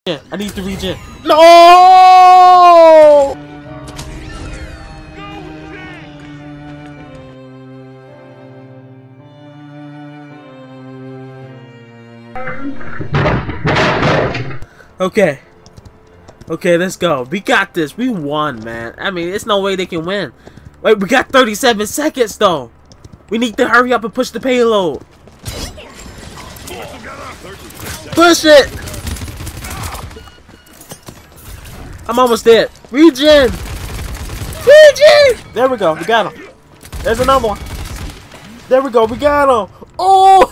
I need to regen. No! Okay. Okay, let's go. We got this. We won, man. I mean, there's no way they can win. Wait, we got 37 seconds, though. We need to hurry up and push the payload. Push it! I'm almost dead. Regen! Regen! There we go. We got him. There's another one. There we go. We got him. Oh!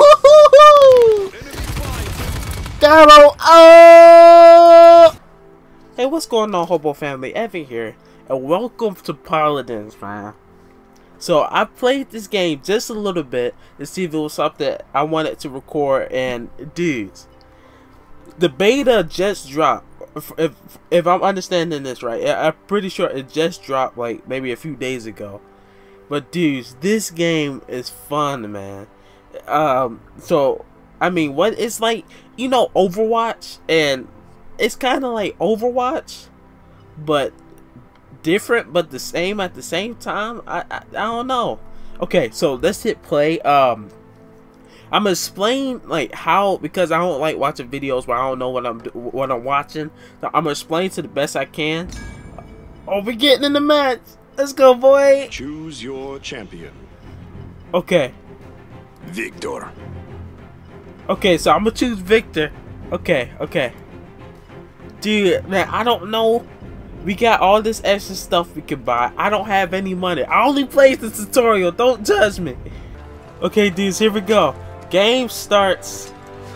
Got him. Oh! Hey, what's going on, Hobo family? Evan here, and welcome to Paladins, man. So I played this game just a little bit to see if it was something I wanted to record, and dudes, the beta just dropped. If I'm understanding this right, I'm pretty sure it just dropped like maybe a few days ago. But dudes, this game is fun, man. So I mean, what it's like, you know, Overwatch, and it's kind of like Overwatch, but different, but the same at the same time. I don't know. Okay, so let's hit play. I'm gonna explain like how, because I don't like watching videos where I don't know what I'm watching. So I'm gonna explain to the best I can. Oh, we're getting in the match. Let's go, boy. Choose your champion. Okay. Victor. Okay, so I'm gonna choose Victor. Okay, okay. Dude, man, I don't know. We got all this extra stuff we can buy. I don't have any money. I only played the tutorial. Don't judge me. Okay, dudes, here we go. Game starts.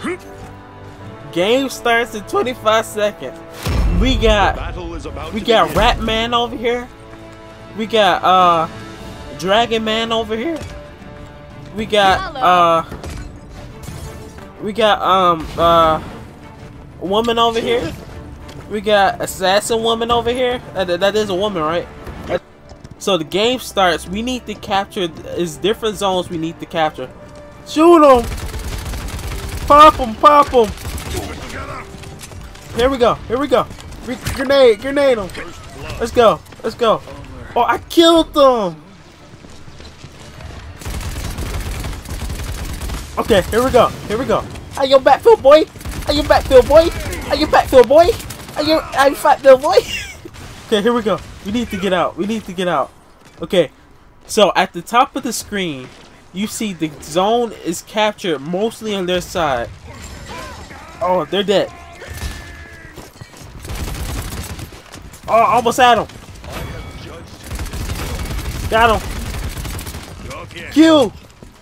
Game starts in 25 seconds. We got Ratman over here. We got Dragon Man over here. We got woman over here. We got assassin woman over here. That is a woman, right? So the game starts. We need to capture. It's different zones we need to capture. Shoot them! Pop them! Pop them! Here we go! Here we go! Grenade! Grenade them! Let's go! Let's go! Oh, I killed them! Okay, here we go! Here we go! Are you backfield, boy? Are you backfield, boy? Are you backfield, boy? Are you backfield, boy? Okay, here we go. We need to get out. We need to get out. Okay, so at the top of the screen, you see the zone is captured mostly on their side. Oh, they're dead. Oh, almost had him. Got him. Kill.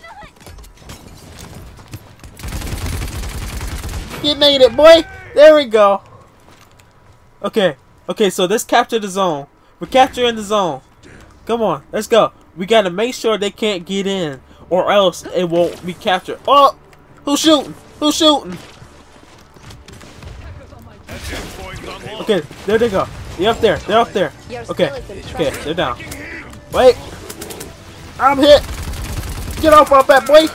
Get made it, boy. There we go. Okay. Okay, so let's capture the zone. We're capturing the zone. Come on, let's go. We gotta make sure they can't get in, or else it won't be captured. Oh! Who's shooting? Who's shooting? Okay, there they go. They're up there. They're up there. Okay. Okay, they're down. Wait. I'm hit. Get off of that, boy.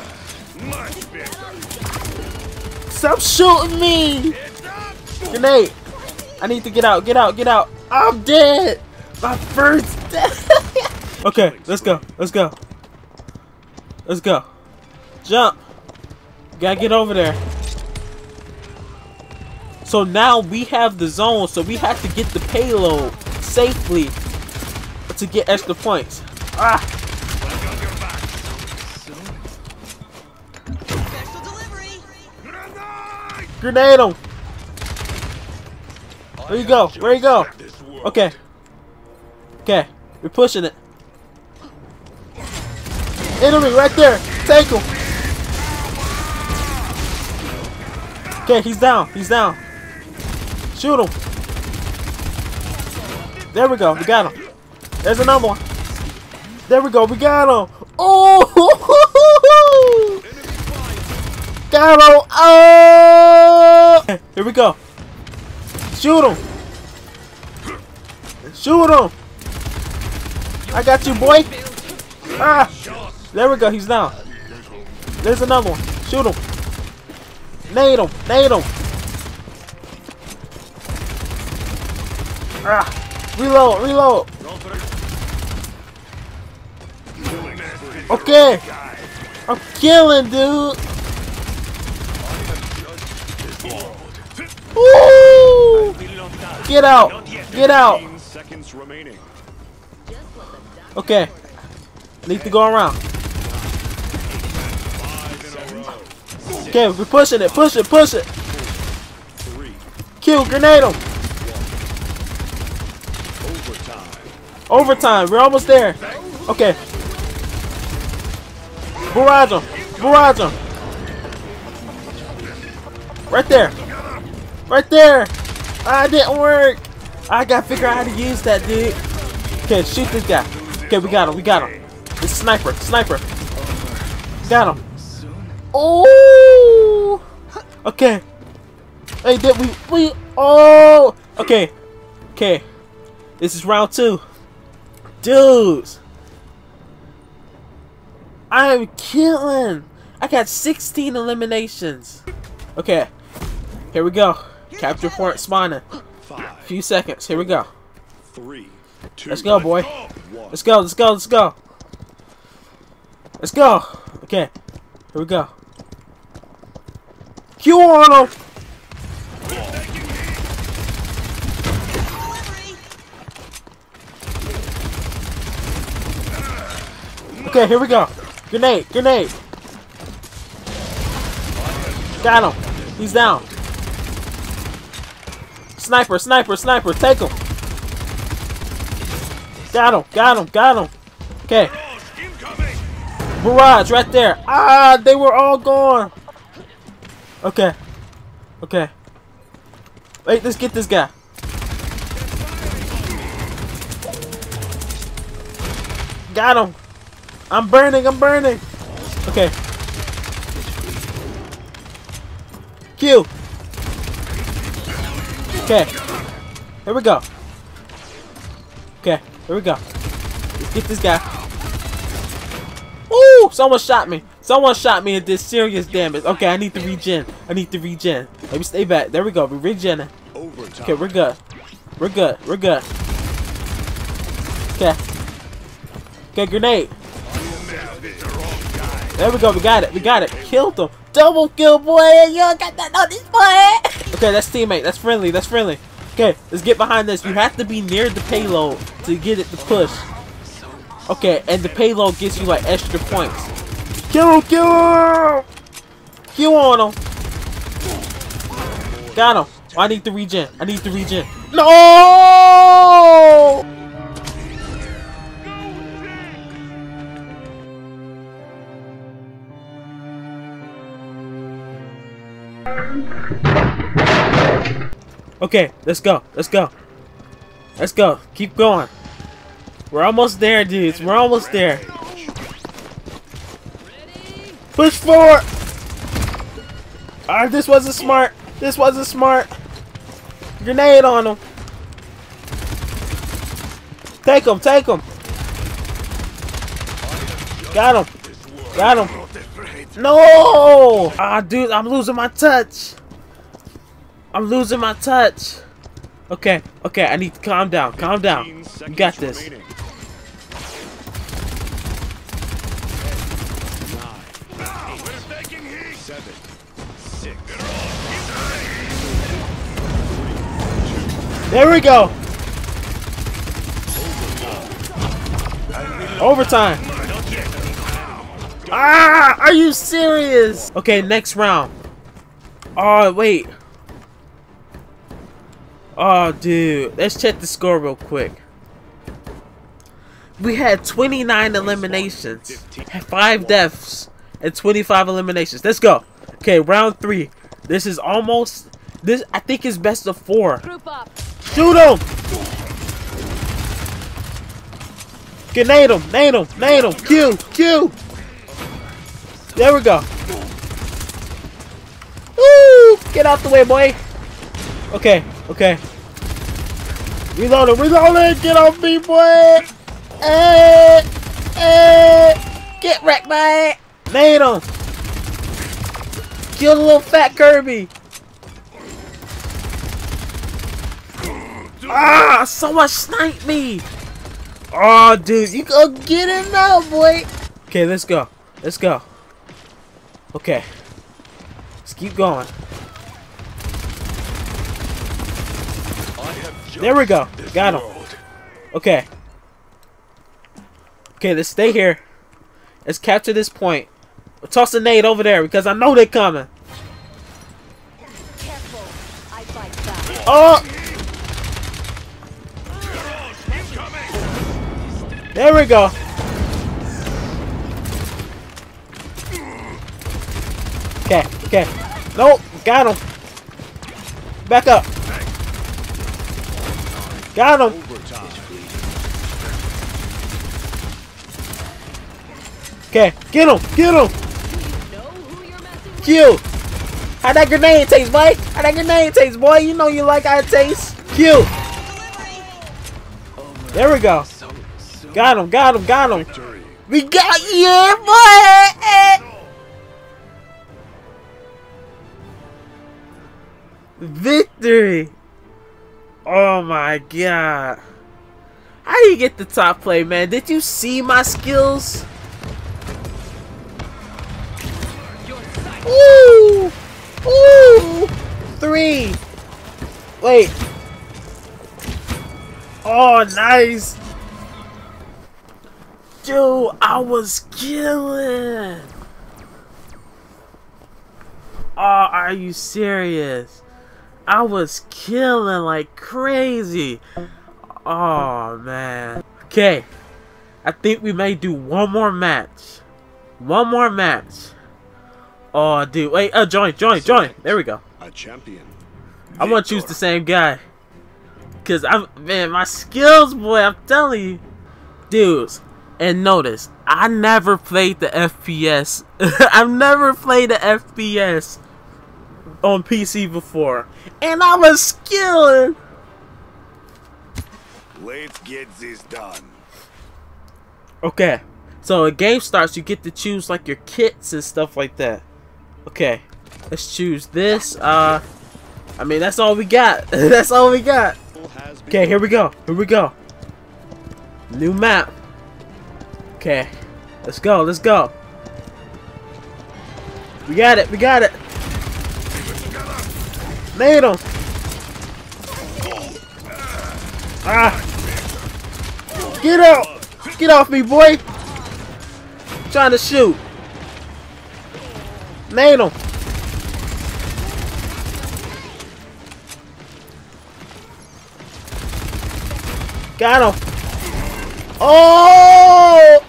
Stop shooting me. Grenade. I need to get out. Get out. Get out. I'm dead. My first death. Okay, let's go. Let's go. Let's go. Jump. Gotta get over there. So now we have the zone, so we have to get the payload safely to get extra points. Ah! Grenade him! Where you go? Where you go? Okay. Okay. We're pushing it. Enemy right there. Take him. Okay, he's down. He's down. Shoot him. There we go. We got him. There's another one. There we go. We got him. Oh! Got him. Oh! Here we go. Shoot him. Shoot him. I got you, boy. Ah! There we go. He's down. There's another one. Shoot him. Nade him. Nade him. Reload, reload. Okay. I'm killing, dude. Woo! Get out. Get out. Okay. Need to go around. Okay, we're pushing it. Push it. Push it. Kill. Grenade him. Overtime. We're almost there. Okay. Barrage him. Barrage him. Right there. Right there. Ah, it didn't work. I gotta figure out how to use that, dude. Okay, shoot this guy. Okay, we got him. We got him. It's a sniper. Sniper. Got him. Oh. Okay. Hey, did we? Oh. Okay. Okay. This is round 2. Dudes. I am killing. I got 16 eliminations. Okay. Here we go. Capture point spawning. A few seconds. Here we go. 3, 2, let's go, boy. Let's go. Let's go. Let's go. Let's go. Okay. Here we go. Q on him. Okay, here we go. Grenade, grenade. Got him. He's down. Sniper, sniper, sniper. Take him. Got him, got him, got him. Okay. Barrage right there. Ah, they were all gone. Okay. Okay. Wait, let's get this guy. Got him. I'm burning, I'm burning. Okay. Q. Okay. Here we go. Okay, here we go. Let's get this guy. Ooh, someone shot me. Someone shot me and did serious damage. Okay, I need to regen. I need to regen. Let me stay back. There we go. We're regenning. Okay, we're good. We're good. We're good. Okay. Okay, grenade. There we go. We got it. We got it. Killed him. Double kill, boy. You got that on this boy. Okay, that's teammate. That's friendly. That's friendly. Okay, let's get behind this. You have to be near the payload to get it to push. Okay, and the payload gives you like extra points. Kill him, kill him! Kill on him. Got him. Oh, I need to regen. I need to regen. No! Okay, let's go. Let's go. Let's go. Keep going. We're almost there, dudes. We're almost there. Push forward. Alright, this wasn't smart. This wasn't smart. Grenade on him. Take him. Take him. Got him. Got him. No! Ah, dude, I'm losing my touch. I'm losing my touch. Okay, okay, I need to calm down. Calm down. You got this. There we go. Overtime. Ah, are you serious? Okay, next round. Oh, wait. Oh, dude. Let's check the score real quick. We had 29 eliminations, 5 deaths, and 25 eliminations. Let's go. Okay, round 3. This is almost... This, I think, is best of 4. Group up. Shoot him! Grenade him! Nade him! Nade him! Q! Q! There we go. Woo! Get out the way, boy! Okay, okay. Reload him! Reload him! Get off me, boy! Hey! Hey! Get wrecked, man! Nade him! Kill the little fat Kirby! Ah, someone sniped me. Oh, dude, you go get him now, boy. Okay, let's go. Let's go. Okay. Let's keep going. There we go. Got him. Okay. Okay, let's stay here. Let's capture this point. Toss a nade over there because I know they're coming. Oh! There we go. Okay, okay. Nope, got him. Back up. Got him. Okay, get him, get him. Kill. How that grenade taste, boy? How that grenade taste, boy? You know you like how it tastes. Kill. There we go. Got him, got him, got him. We got you, boy. Victory. Oh my god. How do you get the top play, man? Did you see my skills? Ooh! Ooh! 3! Wait. Oh, nice! Dude, I was killing! Oh, are you serious? I was killing like crazy! Oh, man. Okay. I think we may do one more match. One more match. Oh, dude. Wait, join. There we go. A champion. I want to choose the same guy. Because, man, my skills, boy, I'm telling you. Dudes, and notice, I never played the FPS. I've never played the FPS on PC before. And I was skilling. Let's get this done. Okay. So, a game starts, you get to choose, like, your kits and stuff like that. Okay, let's choose this. I mean, that's all we got. That's all we got. Okay, here we go. Here we go. New map. Okay, let's go. Let's go. We got it. We got it. Made him. Ah. Get out. Get off me, boy. I'm trying to shoot. Made him. Got him. Oh!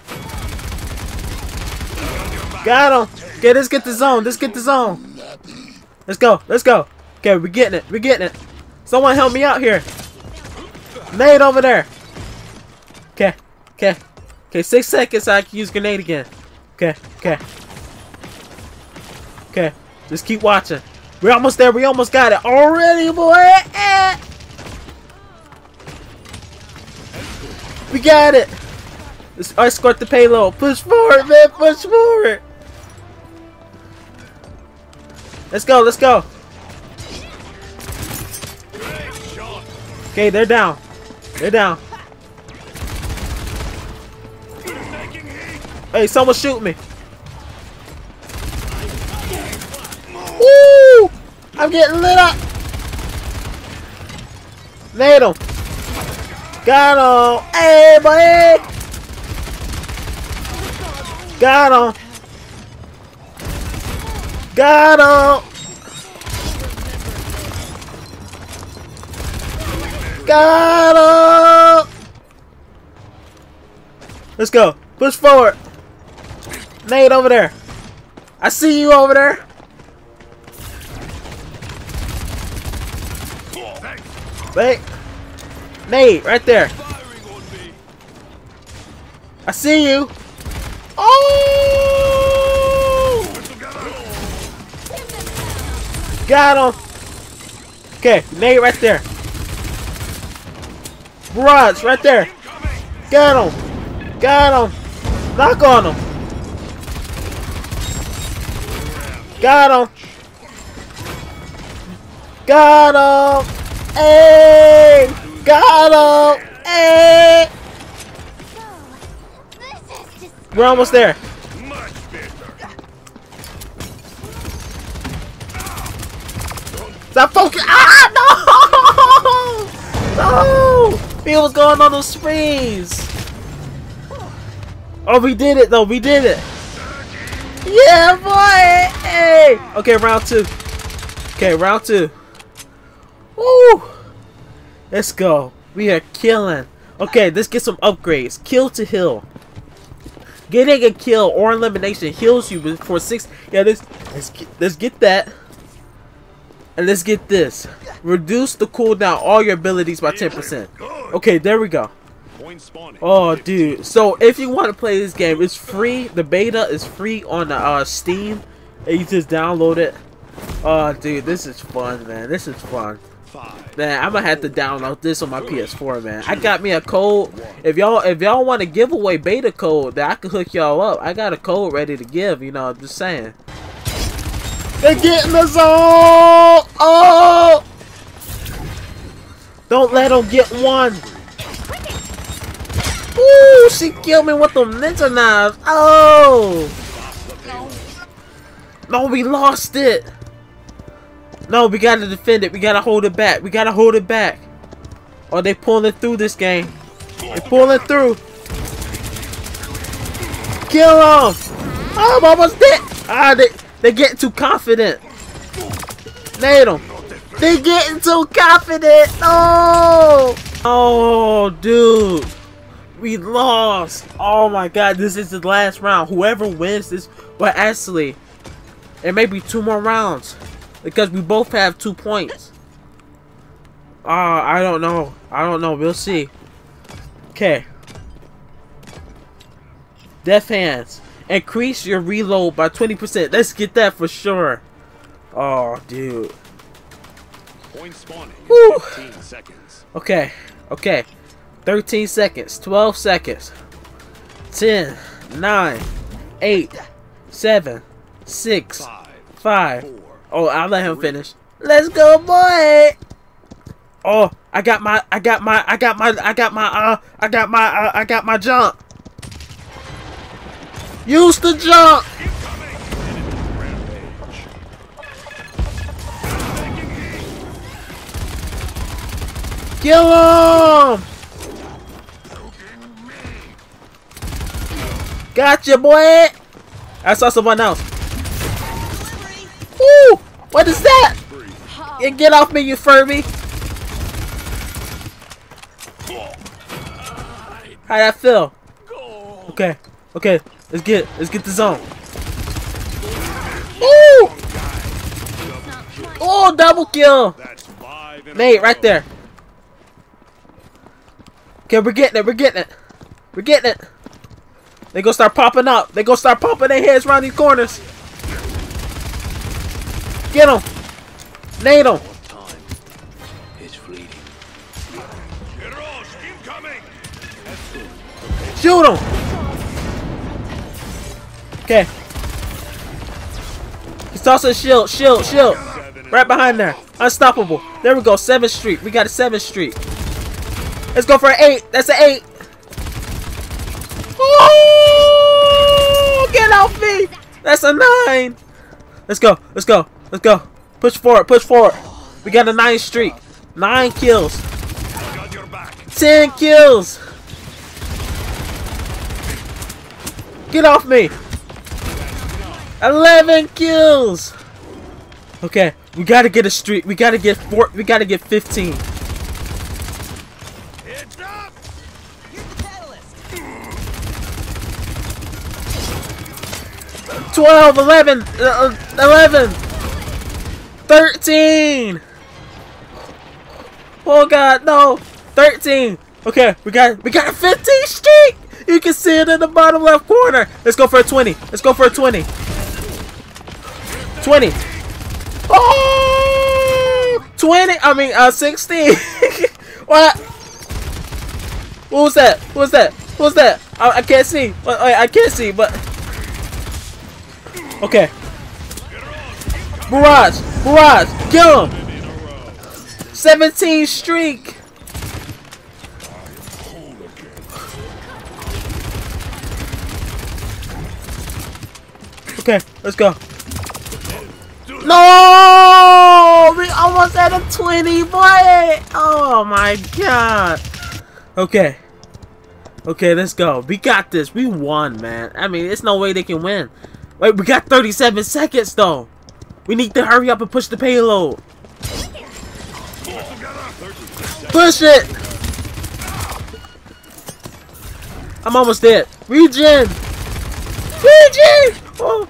Got him. Okay, let's get the zone. Let's get the zone. Let's go. Let's go. Okay, we're getting it. We're getting it. Someone help me out here. Nade over there. Okay. Okay. Okay, 6 seconds so I can use grenade again. Okay. Okay. Okay, just keep watching. We're almost there. We almost got it already, boy. We got it. Let's escort the payload. Push forward, man. Push forward. Let's go. Let's go. Okay, they're down. They're down. Hey, someone shoot me. Woo! I'm getting lit up. Made him. Got him. Hey, buddy. Got him. Got him. Got him. Let's go. Push forward. Nade over there. I see you over there. Wait. Nade, right there. I see you. Oh! Got him. Okay, nade right there. Barrage right there. Got him. Got him. Knock on him. Got him. Got him. Hey! Got him! Hey! We're almost there. Stop focusing! Ah, no! No! He was going on those sprees. Oh, we did it though. We did it. Yeah, boy. Hey. Okay, round 2. Okay, round 2. Woo! Let's go. We are killing. Okay, let's get some upgrades. Kill to heal. Getting a kill or elimination heals you for 6. Yeah, let's get that. And let's get this. Reduce the cooldown all your abilities by 10%. Okay, there we go. Oh, dude. So, if you want to play this game, it's free. The beta is free on the Steam. And you just download it. Oh, dude, this is fun, man. This is fun. Man, I'm gonna have to download this on my PS4, man. I got me a code. If y'all want to give away beta code, that I can hook y'all up. I got a code ready to give. You know, I'm just saying. They get in the zone! Oh! Don't let them get one. Ooh, she killed me with them ninja knives. Oh! No, we lost it. No, we gotta defend it. We gotta hold it back. We gotta hold it back. Oh, they pulling through this game. They pulling through. Kill them! Oh, I'm almost dead. Ah, they getting too confident. Nade them. They getting too confident. Oh! Oh, dude. We lost. Oh my god, this is the last round. Whoever wins this, well, actually, it may be 2 more rounds because we both have 2 points. I don't know. I don't know. We'll see. Okay. Death Hands. Increase your reload by 20%. Let's get that for sure. Oh, dude. Point spawning in 15 seconds. Okay. Okay. 13 seconds. 12 seconds. 10, 9, 8, 7, 6, 5. Oh, I'll let him finish. Let's go, boy. Oh, I got my jump. Use the jump. Kill him. Gotcha, boy. I saw someone else. Woo! What is that? Get off me, you Furby. How'd that feel? Okay. Okay. Let's get the zone. Ooh! Oh, double kill. Nate, right there. Okay, we're getting it. We're getting it. We're getting it. They gonna start popping up. They gonna start popping their heads around these corners. Get them. Nade them. Shoot them. Okay. He's tossing a shield. Shield. Shield. Right behind there. Unstoppable. There we go. 7th Street. We got a 7th Street. Let's go for an 8. That's an 8. Oh, get off me. That's a 9. Let's go. Let's go. Let's go. Push forward. Push forward. We got a 9th Street. 9 kills. 10 kills. Get off me. 11 kills. Okay, we gotta get a streak. We gotta get 4. We gotta get 15. 12, 11, 11, 13. Oh god, no. 13. Okay, we got a 15 streak. You can see it in the bottom left corner. Let's go for a 20. Let's go for a 20. 20. Oh! 20. I mean, 16. What? What was that? What was that? What was that? I can't see. I can't see, but... Okay. Barrage. Barrage. Kill him. 17 streak. Okay, let's go. No! We almost at a 20, boy! Oh my god. Okay. Okay, let's go. We got this. We won, man. I mean, there's no way they can win. Wait, we got 37 seconds, though. We need to hurry up and push the payload. Push it! I'm almost dead. Regen! Regen! Oh.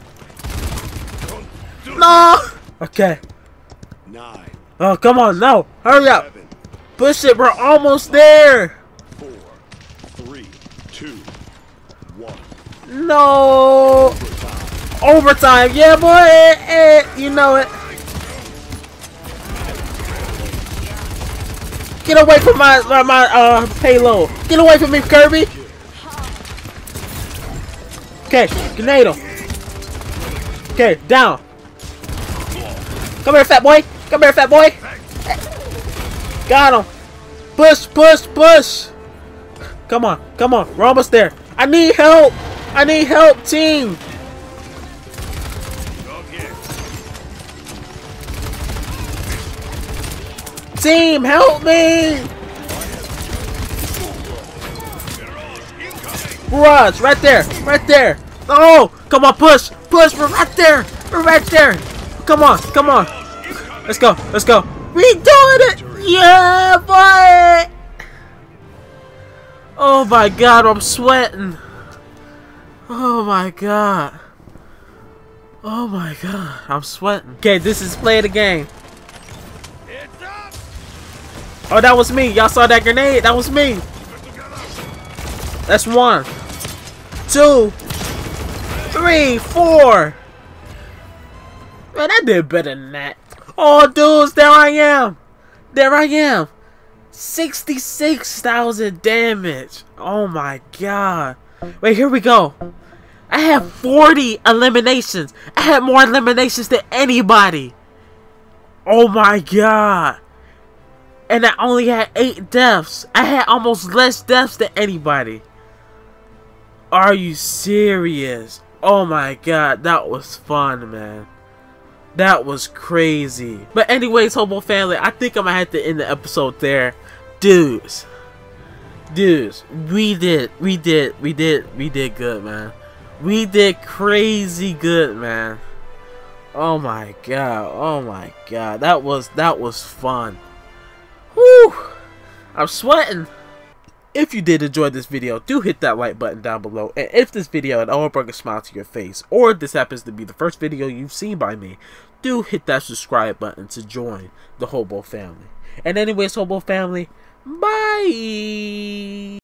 No! Okay. 9. Oh, come on, no. Hurry up. 7. Push it, we're almost there. 4, 3, 2, 1. No. Overtime. Yeah, boy. You know it. Get away from my payload. Get away from me, Kirby. Okay, grenade him. Okay, down. Come here, fat boy. Come here, fat boy. Got him. Push, push, push. Come on, come on. We're almost there. I need help. I need help, team. Team, help me. Barrage, right there. Right there. Oh, come on, push. Push. We're right there. We're right there. Come on, come on. Let's go, let's go. We doing it! Yeah, boy! Oh my god, I'm sweating. Oh my god. Oh my god, I'm sweating. Okay, this is play the game. Oh, that was me. Y'all saw that grenade? That was me. That's 1, 2, 3, 4. Man, I did better than that. Oh, dudes, there I am. There I am. 66,000 damage. Oh my god. Wait, here we go. I have 40 eliminations. I had more eliminations than anybody. Oh my god. And I only had 8 deaths. I had almost less deaths than anybody. Are you serious? Oh my god, that was fun, man. That was crazy. But anyways, Hobo family, I think I'm gonna have to end the episode there. Dudes, we did good, man. We did crazy good, man. Oh my god, that was fun. Whew, I'm sweating. If you did enjoy this video, do hit that like button down below. And if this video at all brought a smile to your face, or this happens to be the first video you've seen by me, do hit that subscribe button to join the Hobo family. And anyways, Hobo family, bye!